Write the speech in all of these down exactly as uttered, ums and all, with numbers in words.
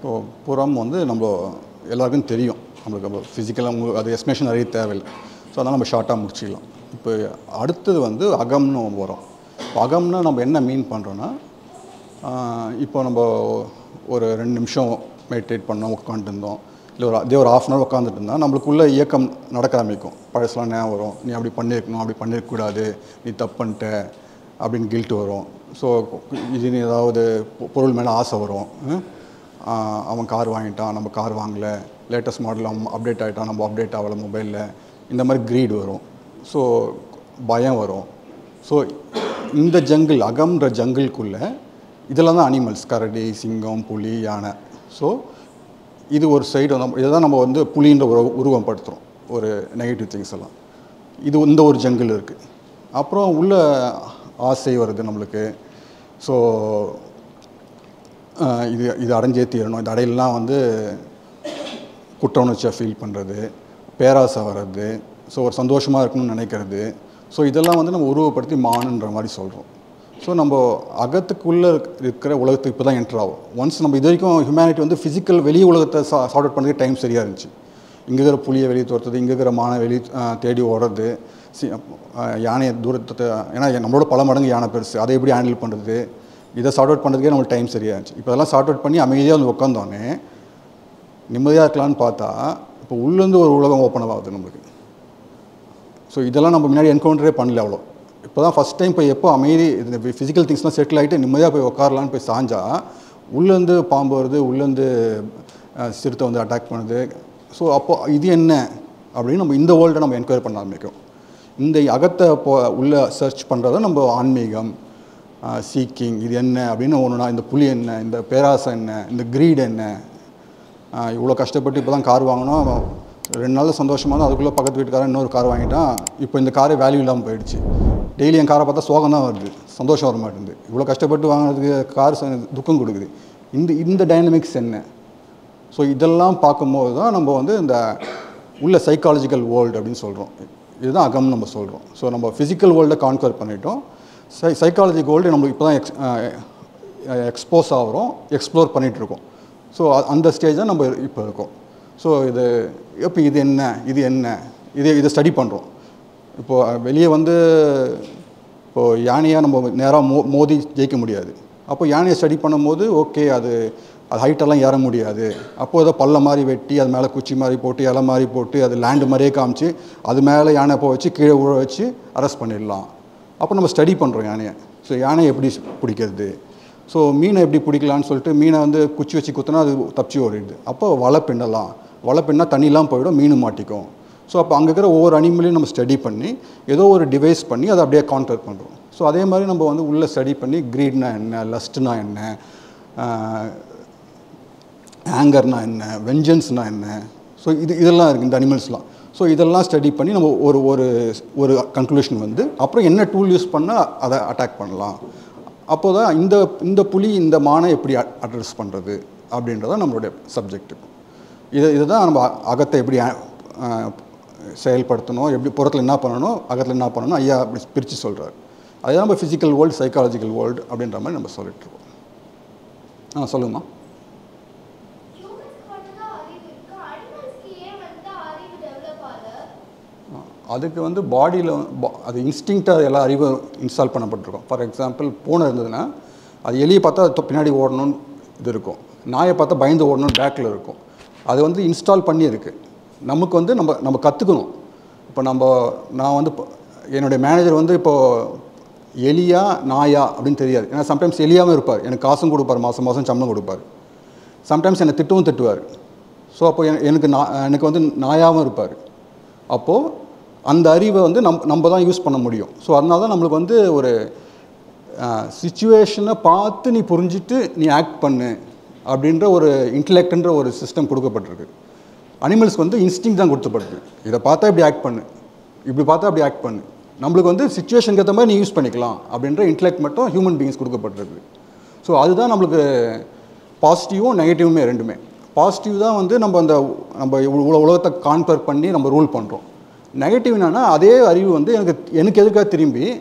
So புறம் வந்து நம்ம எல்லாருக்கும் தெரியும், நம்மளுக்கு ஃபிசிக்கலாக உங்களுக்கு அது எஸ்டிமேஷன் நிறைய தேவையில்லை. ஸோ அதனால் நம்ம ஷார்ட்டாக முடிச்சிக்கலாம். இப்போ அடுத்தது வந்து அகம்னு வரும். அகம்னா நம்ம என்ன மீன் பண்ணுறோன்னா, இப்போ நம்ம ஒரு ரெண்டு நிமிஷம் மெடிடேட் பண்ணோம், உட்காந்துட்டு இருந்தோம், இல்லை ஒரு அதே ஒரு ஆஃப் அன் ஹவர் உட்காந்துட்டு இருந்தால் நம்மளுக்குள்ளே இயக்கம் நடக்க ஆரம்பிக்கும். பழசெலாம் ஞாபகம் வரும், நீ அப்படி பண்ணியிருக்கணும், அப்படி பண்ணியிருக்கக்கூடாது, நீ தப்பு பண்ணிட்ட அப்படின்னு கில்ட்டு வரும். ஸோ இது ஏதாவது பொருள் மேலே ஆசை வரும். அவன் கார் வாங்கிட்டான், நம்ம கார் வாங்கலை, லேட்டஸ்ட் மாடல் அவன் அப்டேட் ஆகிட்டான், நம்ம அப்டேட் ஆகலை மொபைலில், இந்த மாதிரி க்ரீட் வரும். ஸோ பயம் வரும். ஸோ இந்த ஜங்கிள், அகம்ன்ற ஜங்கிள்குள்ளே இதெல்லாம் தான் அனிமல்ஸ், கரடி, சிங்கம், புலி, யானை. ஸோ இது ஒரு சைடு நம்ம இதை தான் நம்ம வந்து புலின்ற ஒரு உருவம் படுத்துகிறோம், ஒரு நெகட்டிவ் திங்ஸ் எல்லாம். இது இந்த ஒரு ஜங்கிள் இருக்குது. அப்புறம் உள்ள ஆசை வருது நம்மளுக்கு. ஸோ இது இது அடைஞ்சே தீரணும், இது அடையலாம் வந்து குற்ற உணர்ச்சியாக ஃபீல் பண்ணுறது, பேராசை வர்றது, ஸோ ஒரு சந்தோஷமாக இருக்கணும்னு நினைக்கிறது. ஸோ இதெல்லாம் வந்து நம்ம உருவப்படுத்தி மானுன்ற மாதிரி சொல்கிறோம். ஸோ நம்ம அகத்துக்குள்ளே இருக்கிற உலகத்துக்கு இப்போ தான் என்ட்ரு ஆகும். ஒன்ஸ் நம்ம இது வரைக்கும் ஹியூமனிட்டி வந்து ஃபிசிக்கல் வெளி உலகத்தை சா சார்ட் அவுட் பண்ணுறதுக்கு டைம் சரியாக இருந்துச்சு. இங்கே இருக்கிற புளியை வெளியே துரத்துறது, இங்கே இருக்கிற மானை வெளியே தேடி ஓடுறது, சி யானையை தூரத்தை, ஏன்னா நம்மளோட பல மடங்கு யானை பெருசு, அதை எப்படி ஹேண்டில் பண்ணுறது, இதை சார்ட் அவுட் பண்ணுறதுக்கே நம்மளுக்கு டைம் சரியாக இருந்துச்சு. இப்போ அதெல்லாம் சார்ட் அவுட் பண்ணி அமைதியாக வந்து உட்காந்தோன்னே நிம்மதியாக இருக்கலான்னு பார்த்தா இப்போ உள்ளேருந்து ஒரு உலகம் ஓப்பன் ஆகுது நம்மளுக்கு. ஸோ இதெல்லாம் நம்ம முன்னாடி என்கவுண்டரே பண்ணல அவ்வளோ. இப்போ தான் ஃபஸ்ட் டைம் இப்போ எப்போ அமைதி இந்த ஃபிசிக்கல் திங்ஸ்லாம் செட்டில் ஆகிட்டு நிம்மதியாக போய் உட்காரலான்னு போய் சாஞ்சா உள்ளேருந்து பாம்பு வருது, உள்ளேருந்து சிறுத்தை வந்து அட்டாக் பண்ணுது. ஸோ அப்போ இது என்ன அப்படின்னு நம்ம இந்த வேர்ல்டை நம்ம என்கொயரி பண்ண ஆரம்பிக்கும். இந்த அகத்தை போ உள்ள சர்ச் பண்ணுறத நம்ம ஆன்மீகம், சீக்கிங், இது என்ன அப்படின்னு ஒன்றுனா, இந்த புலி என்ன, இந்த பேராசை என்ன, இந்த க்ரீட் என்ன, இவ்வளோ கஷ்டப்பட்டு இப்போ தான் கார் வாங்கினோம், ரெண்டு நாள் சந்தோஷமாக தான், அதுக்குள்ளே பக்கத்து வீட்டுக்காரன் இன்னொரு கார் வாங்கிட்டான், இப்போ இந்த காரே வேல்யூ இல்லாமல் போயிடுச்சு. டெய்லி என் காரை பார்த்தா சோகம் தான் வருது, சந்தோஷம் வர மாட்டேங்குது. இவ்வளோ கஷ்டப்பட்டு வாங்கினதுக்கு கார் துக்கம் கொடுக்குது. இந்த இந்த டைனமிக்ஸ் என்ன? ஸோ இதெல்லாம் பார்க்கும்போது தான் நம்ம வந்து இந்த உள்ள சைக்காலஜிக்கல் வேர்ல்டு அப்படின்னு சொல்கிறோம். இதுதான் அகம் நம்ம சொல்கிறோம். ஸோ நம்ம ஃபிசிக்கல் வேர்ல்டை கான்கர் பண்ணிட்டோம். சை சைக்காலஜிக்கல் வேர்ல்டு நம்மளுக்கு இப்போ தான் எக்ஸ் எக்ஸ்போஸ் ஆகிறோம், எக்ஸ்ப்ளோர் பண்ணிகிட்ருக்கோம். ஸோ அந்த ஸ்டேஜ் தான் நம்ம இப்போ இருக்கோம். ஸோ இது இப்போ இது என்ன, இது என்ன, இது இதை ஸ்டடி பண்ணுறோம். இப்போது வெளியே வந்து இப்போது யானையாக நம்ம நேராக மோ மோதி ஜெயிக்க முடியாது. அப்போ யானையை ஸ்டடி பண்ணும்போது ஓகே, அது அது ஹைட்டெல்லாம் ஏற முடியாது. அப்போது ஏதோ பல்ல மாதிரி வெட்டி அது மேலே குச்சி மாதிரி போட்டு இலை மாதிரி போட்டு அது லேண்டு மாதிரியே காமிச்சு அது மேலே யானை போக வச்சு கீழே உழ வச்சு அரெஸ்ட் பண்ணிடலாம். அப்போ நம்ம ஸ்டடி பண்ணுறோம் யானையை. ஸோ யானையை எப்படி பிடிக்கிறது, ஸோ மீனை எப்படி பிடிக்கலான்னு சொல்லிட்டு மீனை வந்து குச்சி வச்சு குத்தினா அது தப்பிச்சு ஓடிடுது. அப்போ வலை பின்னலாம், வலை பின்னா தண்ணிலாம் போயிடும், மீன் மாட்டிக்கும். ஸோ அப்போ அங்கே இருக்கிற ஒவ்வொரு அனிமலையும் நம்ம ஸ்டடி பண்ணி ஏதோ ஒரு டிவைஸ் பண்ணி அதை அப்படியே கான்டர் பண்ணுறோம். ஸோ அதே மாதிரி நம்ம வந்து உள்ளே ஸ்டடி பண்ணி க்ரீட்னா என்ன, லஸ்ட்னா என்ன, ஆங்கர்னா என்ன, வெஞ்சன்ஸ்னா என்ன, ஸோ இது இதெல்லாம் இருக்குது இந்த அனிமல்ஸ்லாம். ஸோ இதெல்லாம் ஸ்டடி பண்ணி நம்ம ஒரு ஒரு ஒரு கன்க்ளூஷன் வந்து அப்புறம் என்ன டூல் யூஸ் பண்ணால் அதை அட்டாக் பண்ணலாம். அப்போ தான் இந்த இந்த புலி இந்த மானை எப்படி அட்ரஸ் பண்ணுறது அப்படின்றதான் நம்மளுடைய சப்ஜெக்ட். இது இதுதான் நம்ம அகத்தை எப்படி செயல்படுத்தணும், எப்படி புறத்தில் என்ன பண்ணணும், அகத்தில் என்ன பண்ணணும் ஐயா அப்படி பிரித்து சொல்கிறார். அதுதான் நம்ம ஃபிசிக்கல் வேர்ல்டு, சைக்காலஜிக்கல் வேர்ல்டு அப்படின்ற மாதிரி நம்ம சொல்லிட்டுருக்கோம். ஆ சொல்லுங்கம்மா. அதுக்கு வந்து பாடியில் அது இன்ஸ்டிங்க்டாக எல்லா அறிவும் இன்ஸ்டால் பண்ணப்பட்டிருக்கும். ஃபார் எக்ஸாம்பிள் பூனை இருந்ததுன்னா அது எலியை பார்த்தா அது பின்னாடி ஓடணும்னு இது இருக்கும், நாயை பார்த்தா பயந்து ஓடணும்னு பேக்கில் இருக்கும். அது வந்து இன்ஸ்டால் பண்ணி இருக்குது. நமக்கு வந்து நம்ம நம்ம கற்றுக்கணும். இப்போ நம்ம நான் வந்து என்னுடைய மேனேஜர் வந்து இப்போது எலியா நாயா அப்படின்னு தெரியாது. ஏன்னா சம்டைம்ஸ் எலியாகவும் இருப்பார், எனக்கு காசும் கொடுப்பார், மாதம் மாதம் சம்பளம் கொடுப்பார். சம்டைம்ஸ் என்னை திட்டவும் திட்டுவார். ஸோ அப்போ எனக்கு நான் எனக்கு வந்து நாயாகவும் இருப்பார். அப்போது அந்த அறிவை வந்து நம் நம்ம தான் யூஸ் பண்ண முடியும். ஸோ அதனால தான் நம்மளுக்கு வந்து ஒரு சிச்சுவேஷனை பார்த்து நீ புரிஞ்சுட்டு நீ ஆக்ட் பண்ணு அப்படின்ற ஒரு இன்டலெக்ட்ன்ற ஒரு சிஸ்டம் கொடுக்கப்பட்டிருக்கு. அனிமல்ஸ்க்கு வந்து இன்ஸ்டிங் தான் கொடுத்துப்பட்டிருக்கு. இதை பார்த்தா இப்படி ஆக்ட் பண்ணு, இப்படி பார்த்தா அப்படி ஆக்ட் பண்ணு. நம்மளுக்கு வந்து சிச்சுவேஷனுக்கு ஏற்ற மாதிரி நீ யூஸ் பண்ணிக்கலாம் அப்படின்ற இன்டலெக்ட் மட்டும் ஹியூமன் பீயிங்ஸ் கொடுக்கப்பட்டிருக்கு. ஸோ அதுதான் நம்மளுக்கு பாசிட்டிவும் நெகட்டிவுமே ரெண்டுமே. பாசிட்டிவ் தான் வந்து நம்ம அந்த நம்ம இவ்வளோ உலகத்தை கான்கர் பண்ணி நம்ம ரூல் பண்ணுறோம். நெகட்டிவ் என்னன்னா அதே அறிவு வந்து எனக்கு எனக்கு எதுக்காக திரும்பி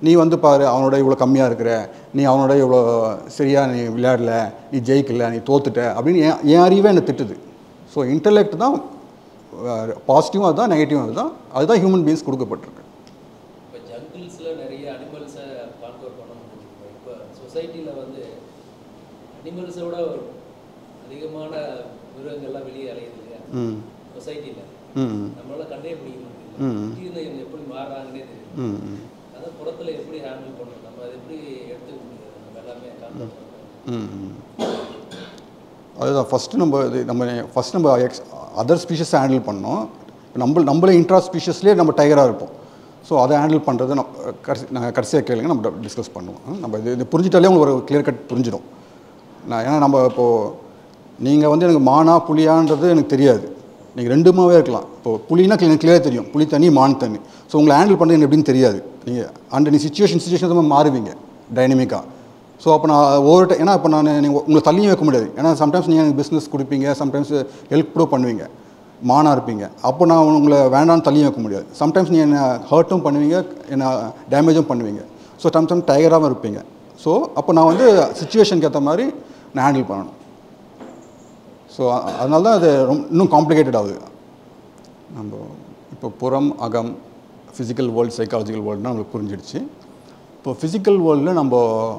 நீ வந்து பாரு அவனோட இவ்வளோ கம்மியாக இருக்கிற, நீ அவனோட இவ்வளோ சரியாக நீ விளையாடல, நீ ஜெயிக்கல, நீ தோத்துட்ட அப்படின்னு என் என் அறிவே என்னை திட்டுது. ஸோ இன்டலெக்ட் தான் பாசிட்டிவும் அதுதான், நெகட்டிவும் அதுதான். அதுதான் ஹியூமன் பீயிங்ஸ் கொடுக்கப்பட்டிருக்கு. இப்போ ஜங்கிள்ஸில் நிறைய அனிமல்ஸை கான்கவர் பண்ண முடியும். இப்போ சொசைட்டியில் வந்து அனிமல்ஸோட அதிகமான மிருகங்கள்லாம் வெளியே அலையுது இல்லையா சொசைட்டியில், நம்மளால கண்டே பிடிக்க முடியும். எப்படி மாறுறாங்கன்னே தெரியும். அதான் புறத்தில் எப்படி ஹேண்டில் பண்ணணும், நம்ம அதை எப்படி எடுத்துக்க முடியாது, நம்ம எல்லாமே கான்கவர் பண்ணணும். அதுதான் ஃபஸ்ட்டு நம்ம இது நம்ம ஃபஸ்ட் நம்ம எக்ஸ் அதர் ஸ்பீஷஸை ஹேண்டில் பண்ணோம். நம்ம நம்மளே இன்ட்ரா ஸ்பீஷஸ்லேயே நம்ம டைகராக இருப்போம். ஸோ அதை ஹேண்டில் பண்ணுறது நம்ம கடைசி நாங்கள் கடைசியாக கேளுங்க, நம்ம டிஸ்கஸ் பண்ணுவோம். நம்ம இது இது புரிஞ்சிட்டாலே உங்களுக்கு ஒரு கிளியர் கட் புரிஞ்சிடும். நான் ஏன்னா நம்ம இப்போது நீங்கள் வந்து எனக்கு மானா புளியான்றது எனக்கு தெரியாது, நீங்கள் ரெண்டுமாவே இருக்கலாம். இப்போது புளினா எனக்கு கிளியராக தெரியும், புளி தண்ணி மான் தண்ணி. ஸோ உங்களை ஹேண்டில் பண்ணுறது எனக்கு எப்படின்னு தெரியாது. நீங்கள் அந்த நீ சுச்சுவேஷன் சுச்சுவேஷன் மாறுவீங்க டைனமிக்காக. ஸோ அப்போ நான் ஒவ்வொரு டைம் ஏன்னா இப்போ நான் நீங்கள் உங்களை தள்ளியும் வைக்க முடியாது. ஏன்னா சம்டைம்ஸ் நீங்கள் எனக்கு பிஸ்னஸ் கொடுப்பீங்க, சம்டைம்ஸ் ஹெல்ப் கூட பண்ணுவீங்க, மானாக இருப்பீங்க. அப்போ நான் உங்களை வேண்டான்னு தள்ளியும் வைக்க முடியாது. சம்டைம்ஸ் நீங்கள் என்னை ஹர்ட்டும் பண்ணுவீங்க, என்னை டேமேஜும் பண்ணுவீங்க. ஸோ சம்டைம்ஸ் டைகராகவும் இருப்பீங்க. ஸோ அப்போ நான் வந்து சுச்சுவேஷனுக்கு ஏற்ற மாதிரி நான் ஹேண்டில் பண்ணணும். ஸோ அதனால தான் அது ரொம்ப இன்னும் காம்ப்ளிகேட்டட் ஆகுது. நம்ம இப்போ புறம் அகம் ஃபிசிக்கல் வேர்ல்டு சைக்காலஜிக்கல் வேர்ல்டுனா நம்மளுக்கு புரிஞ்சிடுச்சு. இப்போ ஃபிசிக்கல் வேர்ல்டில் நம்ம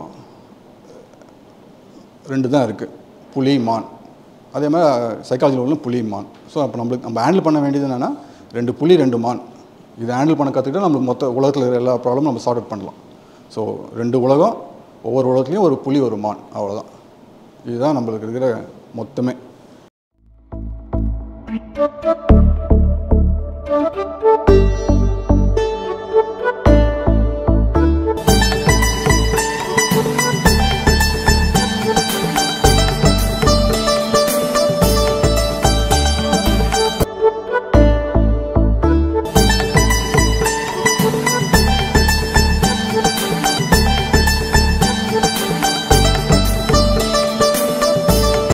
ரெண்டு தான் இருக்குது, புலி மான். அதே மாதிரி சைக்காலஜி வேர்ல்டில் புலி மான். ஸோ அப்போ நம்மளுக்கு நம்ம ஹேண்டில் பண்ண வேண்டியது என்னென்னா ரெண்டு புலி ரெண்டு மான். இதை ஹேண்டில் பண்ண கற்றுக்கிட்டால் நம்மளுக்கு மொத்த உலகத்தில் இருக்கிற எல்லா ப்ராப்ளமும் நம்ம சார்ட் அவுட் பண்ணலாம். ஸோ ரெண்டு உலகம், ஒவ்வொரு உலகத்துலேயும் ஒரு புலி ஒரு மான், அவ்வளோதான். இதுதான் நம்மளுக்கு இருக்கிற மொத்தமே.